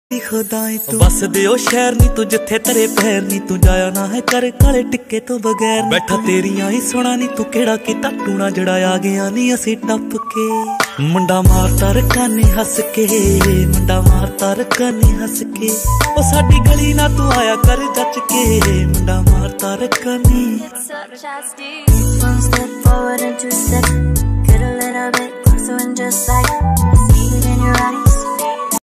खुदाई तू बस दे ओ शहर नी तू जिथे तेरे पैर नी तू जाया ना है कर काले टिक्के तो बगैर बैठा तेरियां ही सुना नी तू केड़ा किता टूना जड़ा आ गया नी असी टप के मुंडा मारता रकानी हस के मुंडा मारता रकानी हस के ओ साडी गली ना तू आया कर जच के मुंडा मारता रकानी one step forward and two step get a little bit closer and just like see it in your eyes